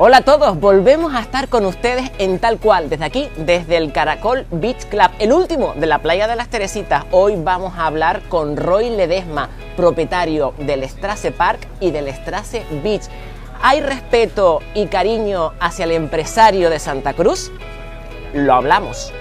Hola a todos, volvemos a estar con ustedes en Tal Cual, desde aquí, desde el Caracol Beach Club, el último de la playa de las Teresitas. Hoy vamos a hablar con Roy Ledesma, propietario del Strasse Park y del Strasse Beach. ¿Hay respeto y cariño hacia el empresario de Santa Cruz? Lo hablamos.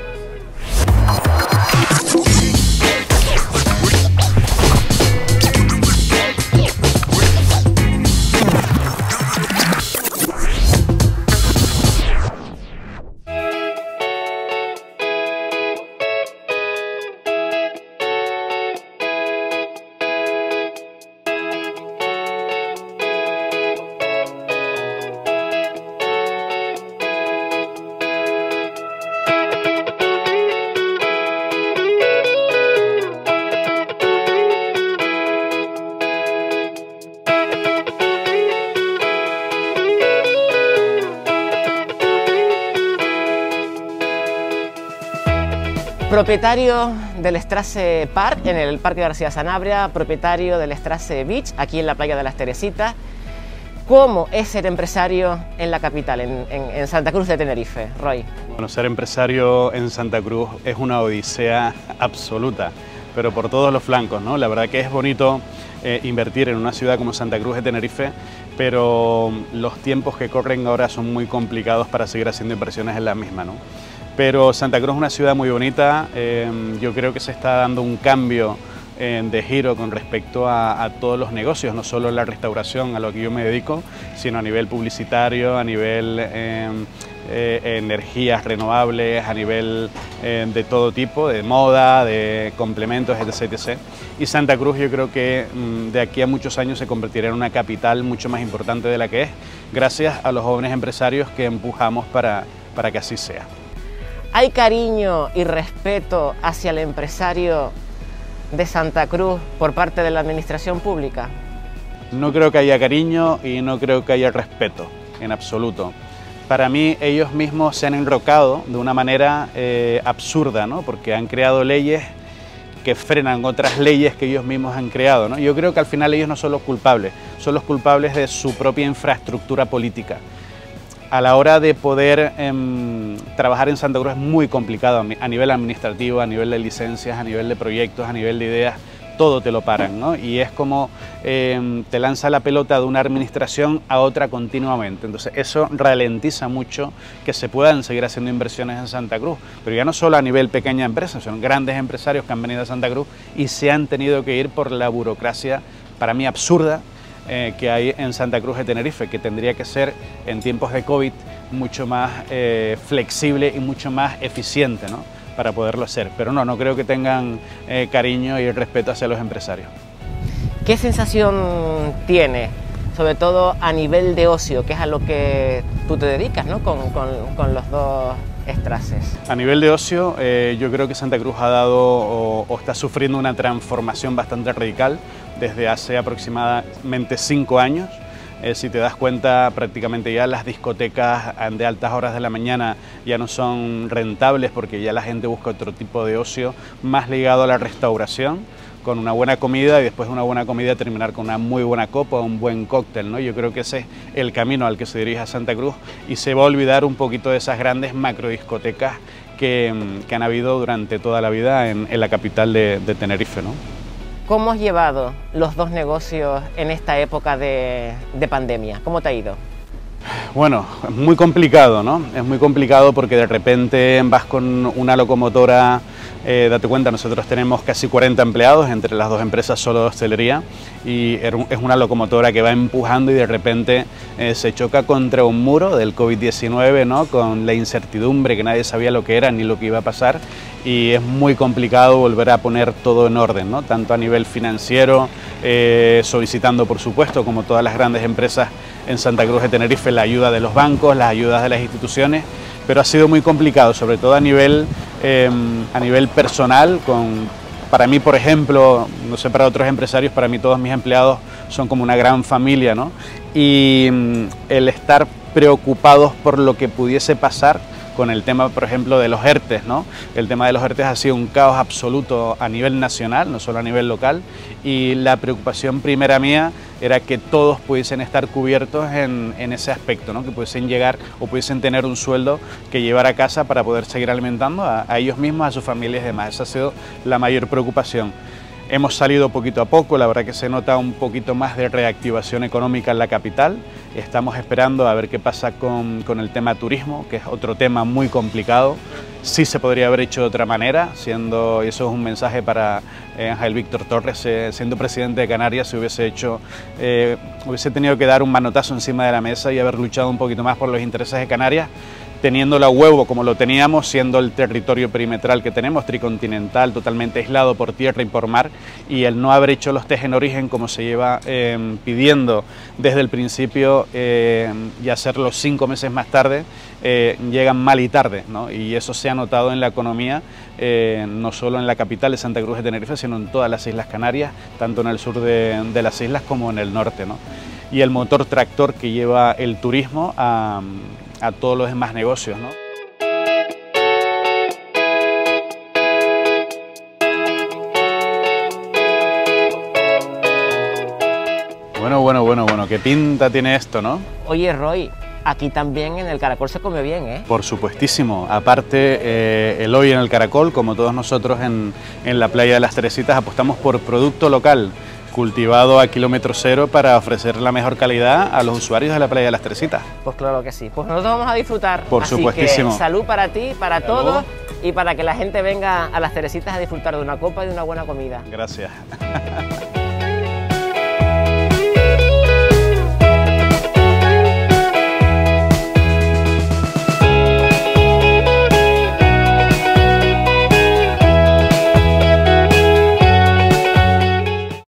Propietario del Strasse Park, en el Parque García Sanabria, propietario del Strasse Beach, aquí en la playa de las Teresitas. ¿Cómo es ser empresario en la capital, en Santa Cruz de Tenerife, Roy? Bueno, ser empresario en Santa Cruz es una odisea absoluta, pero por todos los flancos, ¿no? La verdad que es bonito invertir en una ciudad como Santa Cruz de Tenerife, pero los tiempos que corren ahora son muy complicados para seguir haciendo inversiones en la misma, ¿no? Pero Santa Cruz es una ciudad muy bonita, yo creo que se está dando un cambio de giro con respecto a todos los negocios, no solo la restauración a lo que yo me dedico, sino a nivel publicitario, a nivel energías renovables, a nivel de todo tipo, de moda, de complementos, etc, etc. Y Santa Cruz yo creo que de aquí a muchos años se convertirá en una capital mucho más importante de la que es, gracias a los jóvenes empresarios que empujamos para que así sea. ¿Hay cariño y respeto hacia el empresario de Santa Cruz por parte de la administración pública? No creo que haya cariño y no creo que haya respeto, en absoluto. Para mí ellos mismos se han enrocado de una manera absurda, ¿no? Porque han creado leyes que frenan otras leyes que ellos mismos han creado, ¿no? Yo creo que al final ellos no son los culpables de su propia infraestructura política. A la hora de poder trabajar en Santa Cruz es muy complicado a nivel administrativo, a nivel de licencias, a nivel de proyectos, a nivel de ideas, todo te lo paran, ¿no? Y es como te lanza la pelota de una administración a otra continuamente. Entonces eso ralentiza mucho que se puedan seguir haciendo inversiones en Santa Cruz, pero ya no solo a nivel pequeña empresa, son grandes empresarios que han venido a Santa Cruz y se han tenido que ir por la burocracia, para mí absurda, que hay en Santa Cruz de Tenerife, que tendría que ser en tiempos de COVID mucho más flexible y mucho más eficiente, ¿no? Para poderlo hacer, pero no creo que tengan cariño y respeto hacia los empresarios. ¿Qué sensación tiene, sobre todo a nivel de ocio, que es a lo que tú te dedicas, ¿no? con los dos Strasses? A nivel de ocio, yo creo que Santa Cruz ha dado o está sufriendo una transformación bastante radical desde hace aproximadamente 5 años. Si te das cuenta, prácticamente ya las discotecas de altas horas de la mañana ya no son rentables porque ya la gente busca otro tipo de ocio más ligado a la restauración, con una buena comida y después de una buena comida terminar con una muy buena copa o un buen cóctel, ¿no? Yo creo que ese es el camino al que se dirige a Santa Cruz y se va a olvidar un poquito de esas grandes macrodiscotecas que han habido durante toda la vida en la capital de Tenerife, ¿no? ¿Cómo has llevado los dos negocios en esta época de pandemia? ¿Cómo te ha ido? Bueno, es muy complicado, ¿no? Es muy complicado porque de repente vas con una locomotora, date cuenta, nosotros tenemos casi 40 empleados entre las dos empresas solo de hostelería y es una locomotora que va empujando y de repente se choca contra un muro del COVID-19, ¿no? Con la incertidumbre que nadie sabía lo que era ni lo que iba a pasar y es muy complicado volver a poner todo en orden, ¿no? Tanto a nivel financiero, solicitando por supuesto, como todas las grandes empresas en Santa Cruz de Tenerife, la ayuda de los bancos, las ayudas de las instituciones, pero ha sido muy complicado, sobre todo a nivel personal. Para mí, por ejemplo, no sé, para otros empresarios, para mí todos mis empleados son como una gran familia, ¿no? Y el estar preocupados por lo que pudiese pasar con el tema, por ejemplo, de los ERTES, ¿no? El tema de los ERTES ha sido un caos absoluto a nivel nacional, no solo a nivel local, y la preocupación primera mía era que todos pudiesen estar cubiertos en ese aspecto, ¿no? Que pudiesen llegar o pudiesen tener un sueldo que llevar a casa para poder seguir alimentando a ellos mismos, a sus familias y demás. Esa ha sido la mayor preocupación. Hemos salido poquito a poco, la verdad que se nota un poquito más de reactivación económica en la capital. Estamos esperando a ver qué pasa con el tema turismo, que es otro tema muy complicado. Sí se podría haber hecho de otra manera, y eso es un mensaje para Ángel Víctor Torres, siendo presidente de Canarias, se hubiese tenido que dar un manotazo encima de la mesa y haber luchado un poquito más por los intereses de Canarias, teniéndolo a huevo como lo teníamos, siendo el territorio perimetral que tenemos, tricontinental, totalmente aislado por tierra y por mar, y el no haber hecho los test en origen como se lleva pidiendo desde el principio y hacerlo 5 meses más tarde, llegan mal y tarde, ¿no? Y eso se ha notado en la economía, no solo en la capital de Santa Cruz de Tenerife, sino en todas las Islas Canarias, tanto en el sur de las islas como en el norte, ¿no? Y el motor tractor que lleva el turismo a todos los demás negocios, ¿no? Bueno, qué pinta tiene esto, ¿no? Oye, Roy, aquí también en el Caracol se come bien, ¿eh? Por supuestísimo. Aparte, el hoy en el Caracol, como todos nosotros en la playa de las Teresitas, apostamos por producto local, cultivado a kilómetro cero para ofrecer la mejor calidad a los usuarios de la playa de las Teresitas. Pues claro que sí. Pues nosotros vamos a disfrutar. Por supuestísimo. Así que salud para ti, para Salud. todos, y para que la gente venga a las Teresitas a disfrutar de una copa y de una buena comida. Gracias.